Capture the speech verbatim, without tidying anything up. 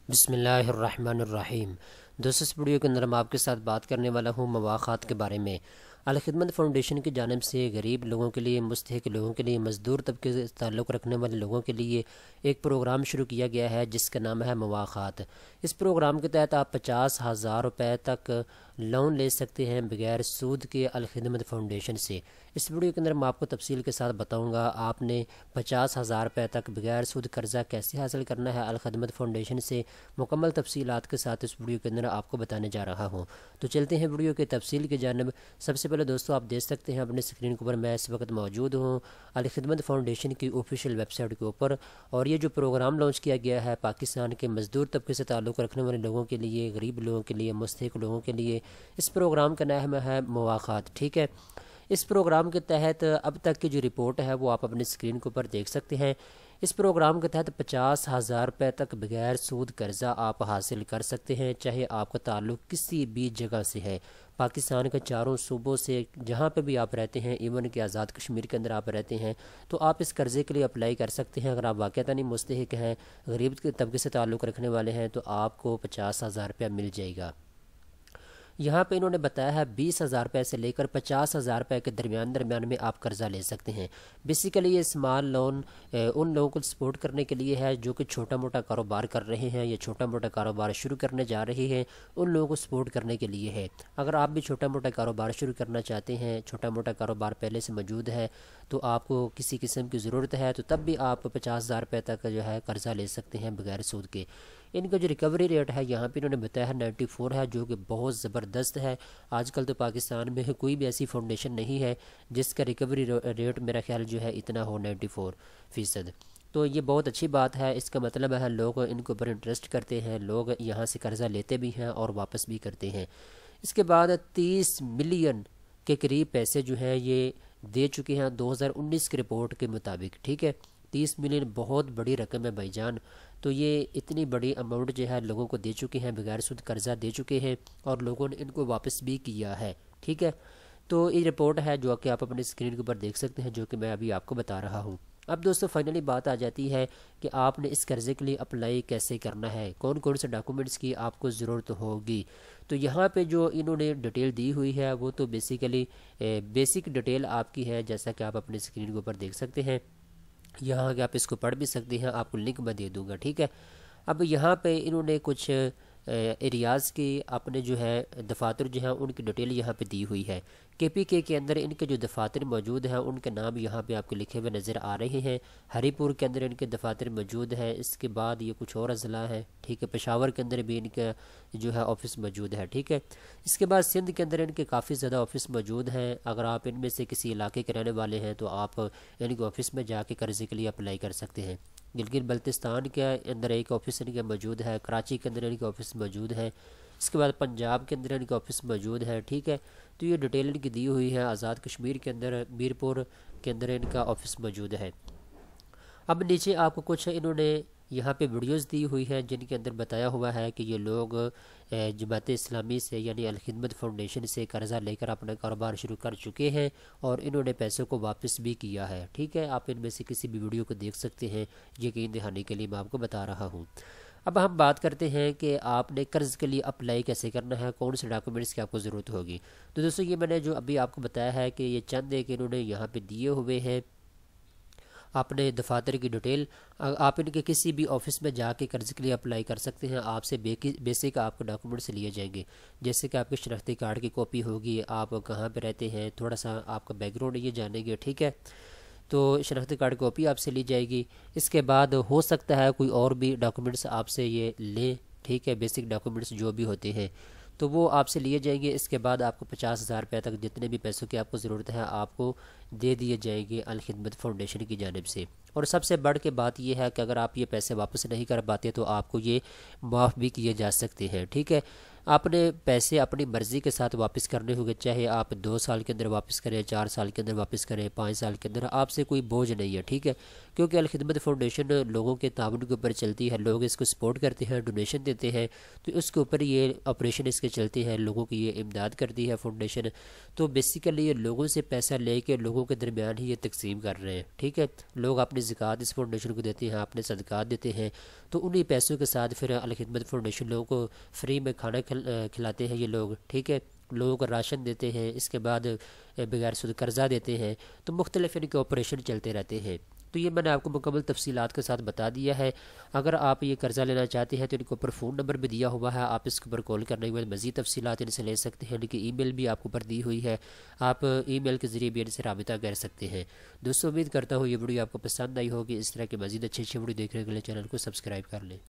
بسم اللہ الرحمن الرحیم۔ دوستو، اس ویڈیو کے اندر میں آپ کے ساتھ بات کرنے والا ہوں مواخات کے بارے میں۔ الخدمت فاؤنڈیشن کی جانب سے غریب لوگوں کے لیے، مستحق لوگوں کے لیے، مزدور طبقے سے تعلق رکھنے والے لوگوں کے لیے ایک پروگرام شروع کیا گیا ہے جس کا نام ہے مواخات۔ اس پروگرام کے تحت آپ پچاس ہزار روپے تک لون لے سکتے ہیں بغیر سود کے الخدمت فاؤنڈیشن سے۔ اس ویڈیو کے اندر میں آپ کو تفصیل کے ساتھ بتاؤں گا آپ نے پچاس ہزار روپے تک بغیر سود قرضہ کیسے حاصل کرنا ہے الخدمت فاؤنڈیشن سے۔ مکمل تفصیلات کے ساتھ اس ویڈیو کے اندر آپ کو بتانے جا رہا ہوں، تو چلتے ہیں ویڈیو کے تفصیل کی جانب۔ سب سے پہلے دوستو آپ دیکھ سکتے ہیں اپنے اسکرین کے اوپر میں اس وقت موجود ہوں الخدمت فاؤنڈیشن کی آفیشیل ویب سائٹ کے اوپر، اور یہ جو پروگرام لانچ کیا گیا ہے پاکستان کے مزدور طبقے سے تعلق رکھنے والے لوگوں کے لیے، غریب لوگوں کے لیے، مستحق لوگوں کے لیے، اس پروگرام کا نام ہے مواخات، ٹھیک ہے۔ اس پروگرام کے تحت اب تک کی جو رپورٹ ہے وہ آپ اپنے اسکرین کے اوپر دیکھ سکتے ہیں۔ اس پروگرام کے تحت پچاس ہزار روپے تک بغیر سود قرضہ آپ حاصل کر سکتے ہیں، چاہے آپ کا تعلق کسی بھی جگہ سے ہے، پاکستان کے چاروں صوبوں سے، جہاں پہ بھی آپ رہتے ہیں، ایون کہ آزاد کشمیر کے اندر آپ رہتے ہیں تو آپ اس قرضے کے لیے اپلائی کر سکتے ہیں۔ اگر آپ واقعتاً مستحق ہیں، غریب کے طبقے سے تعلق رکھنے والے ہیں، تو آپ کو پچاس ہزار روپیہ مل جائے گا۔ یہاں پہ انہوں نے بتایا ہے بیس ہزار روپے سے لے کر پچاس ہزار روپے کے درمیان درمیان میں آپ قرضہ لے سکتے ہیں۔ بیسیکلی یہ اسمال لون ان لوگوں کو سپورٹ کرنے کے لیے ہے جو کہ چھوٹا موٹا کاروبار کر رہے ہیں یا چھوٹا موٹا کاروبار شروع کرنے جا رہے ہیں، ان لوگوں کو سپورٹ کرنے کے لیے ہے۔ اگر آپ بھی چھوٹا موٹا کاروبار شروع کرنا چاہتے ہیں، چھوٹا موٹا کاروبار پہلے سے موجود ہے تو آپ کو کسی قسم کی ضرورت ہے، تو تب بھی آپ پچاس ہزار روپے تک جو ہے قرضہ لے سکتے ہیں بغیر سود کے۔ ان کا جو ریکوری ریٹ ہے یہاں پہ انہوں نے بتایا ہے نائنٹی فور ہے، جو کہ بہت زبردست ہے۔ آج کل تو پاکستان میں کوئی بھی ایسی فاؤنڈیشن نہیں ہے جس کا ریکوری ریٹ میرا خیال جو ہے اتنا ہو، نائنٹی فور فیصد، تو یہ بہت اچھی بات ہے۔ اس کا مطلب ہے لوگ ان کے اوپر انٹرسٹ کرتے ہیں، لوگ یہاں سے قرضہ لیتے بھی ہیں اور واپس بھی کرتے ہیں۔ اس کے بعد تیس ملین کے قریب پیسے جو ہیں یہ دے چکے ہیں دو ہزار انیس کی رپورٹ کے مطابق، ٹھیک ہے۔ تیس ملین بہت بڑی رقم ہے بھائی جان، تو یہ اتنی بڑی اماؤنٹ جو ہے لوگوں کو دے چکے ہیں، بغیر سود قرضہ دے چکے ہیں، اور لوگوں نے ان کو واپس بھی کیا ہے، ٹھیک ہے۔ تو یہ رپورٹ ہے جو کہ آپ اپنے اسکرین کے اوپر دیکھ سکتے ہیں، جو کہ میں ابھی آپ کو بتا رہا ہوں۔ اب دوستو فائنلی بات آ جاتی ہے کہ آپ نے اس قرضے کے لیے اپلائی کیسے کرنا ہے، کون کون سے ڈاکومنٹس کی آپ کو ضرورت ہوگی۔ تو یہاں پہ جو انہوں نے ڈیٹیل دی ہوئی ہے وہ تو بیسیکلی بیسک ڈیٹیل آپ کی ہے، جیسا کہ آپ اپنے اسکرین کے اوپر دیکھ سکتے ہیں۔ یہاں کہ آپ اس کو پڑھ بھی سکتے ہیں، آپ کو لنک میں دے دوں گا، ٹھیک ہے۔ اب یہاں پہ انہوں نے کچھ ایریاز کی اپنے جو ہے دفاتر جو ہیں ان کی ڈیٹیل یہاں پہ دی ہوئی ہے۔ کے پی کے کے اندر ان کے جو دفاتر موجود ہیں ان کے نام یہاں پہ آپ کو لکھے ہوئے نظر آ رہے ہیں۔ ہری پور کے اندر ان کے دفاتر موجود ہیں، اس کے بعد یہ کچھ اور اضلاع ہیں، ٹھیک ہے۔ پشاور کے اندر بھی ان کا جو ہے آفس موجود ہے، ٹھیک ہے۔ اس کے بعد سندھ کے اندر ان کے کافی زیادہ آفس موجود ہیں۔ اگر آپ ان میں سے کسی علاقے کے رہنے والے ہیں تو آپ ان کے آفس میں جا کے قرضے کے لیے اپلائی کر سکتے ہیں۔ گلگت بلتستان کے اندر ایک آفس ان کا موجود ہے، کراچی کے اندر ان کا آفس موجود ہے، اس کے بعد پنجاب کے اندر ان کا آفس موجود ہے، ٹھیک ہے۔ تو یہ ڈیٹیل ان کی دی ہوئی ہے۔ آزاد کشمیر کے اندر میرپور کے اندر ان کا آفس موجود ہے۔ اب نیچے آپ کو کچھ انہوں نے یہاں پہ ویڈیوز دی ہوئی ہیں جن کے اندر بتایا ہوا ہے کہ یہ لوگ جماعت اسلامی سے یعنی الخدمت فاؤنڈیشن سے قرضہ لے کر اپنا کاروبار شروع کر چکے ہیں اور انہوں نے پیسوں کو واپس بھی کیا ہے، ٹھیک ہے۔ آپ ان میں سے کسی بھی ویڈیو کو دیکھ سکتے ہیں، یقین دہانی کے لیے میں آپ کو بتا رہا ہوں۔ اب ہم بات کرتے ہیں کہ آپ نے قرض کے لیے اپلائی کیسے کرنا ہے، کون سے ڈاکومنٹس کی آپ کو ضرورت ہوگی۔ تو دوستو یہ میں نے جو ابھی آپ کو بتایا ہے کہ یہ چند ایک انہوں نے یہاں پہ دیے ہوئے ہیں اپنے دفاتر کی ڈیٹیل۔ آپ ان کے کسی بھی آفس میں جا کے قرض کے لیے اپلائی کر سکتے ہیں، آپ سے بیسک آپ کو ڈاکومنٹس لیے جائیں گے، جیسے کہ آپ کے شناختی کارڈ کی کاپی ہوگی، آپ کہاں پہ رہتے ہیں، تھوڑا سا آپ کا بیک گراؤنڈ یہ جانیں گے، ٹھیک ہے۔ تو شناختی کارڈ کی کاپی آپ سے لی جائے گی۔ اس کے بعد ہو سکتا ہے کوئی اور بھی ڈاکومنٹس آپ سے یہ لیں، ٹھیک ہے، بیسک ڈاکومنٹس جو بھی ہوتے ہیں تو وہ آپ سے لیے جائیں گے۔ اس کے بعد آپ کو پچاس ہزار روپے تک جتنے بھی پیسوں کی آپ کو ضرورت ہے آپ کو دے دیے جائیں گے الخدمت فاؤنڈیشن کی جانب سے۔ اور سب سے بڑھ کے بات یہ ہے کہ اگر آپ یہ پیسے واپس نہیں کر پاتے تو آپ کو یہ معاف بھی کیے جا سکتے ہیں، ٹھیک ہے۔ آپ نے پیسے اپنی مرضی کے ساتھ واپس کرنے ہوگے، چاہے آپ دو سال کے اندر واپس کریں، چار سال کے اندر واپس کریں، پانچ سال کے اندر، آپ سے کوئی بوجھ نہیں ہے، ٹھیک ہے۔ کیونکہ الخدمت فاؤنڈیشن لوگوں کے تعاون کے اوپر چلتی ہے، لوگ اس کو سپورٹ کرتے ہیں، ڈونیشن دیتے ہیں، تو اس کے اوپر یہ آپریشن اس کے چلتے ہیں، لوگوں کی یہ امداد کرتی ہے فاؤنڈیشن۔ تو بیسیکلی یہ لوگوں سے پیسہ لے کے لوگوں لوگوں کے درمیان ہی یہ تقسیم کر رہے ہیں، ٹھیک ہے۔ لوگ اپنی زکوٰۃ اس فاؤنڈیشن کو دیتے ہیں، اپنے صدقات دیتے ہیں، تو انہی پیسوں کے ساتھ پھر الخدمت فاؤنڈیشن لوگوں کو فری میں کھانا کھلاتے ہیں یہ لوگ، ٹھیک ہے، لوگوں کو راشن دیتے ہیں، اس کے بعد بغیر سود قرضہ دیتے ہیں، تو مختلف ان کے آپریشن چلتے رہتے ہیں۔ تو یہ میں نے آپ کو مکمل تفصیلات کے ساتھ بتا دیا ہے۔ اگر آپ یہ قرضہ لینا چاہتے ہیں تو ان کے اوپر فون نمبر بھی دیا ہوا ہے، آپ اس کے اوپر کال کرنے کے بعد مزید تفصیلات ان سے لے سکتے ہیں، ان کی ای میل بھی آپ کو اوپر دی ہوئی ہے، آپ ای میل کے ذریعے بھی ان سے رابطہ کر سکتے ہیں۔ دوستوں امید کرتا ہوں یہ ویڈیو آپ کو پسند آئی ہوگی، اس طرح کے مزید اچھے اچھے ویڈیو دیکھنے کے لیے چینل کو سبسکرائب کر لیں۔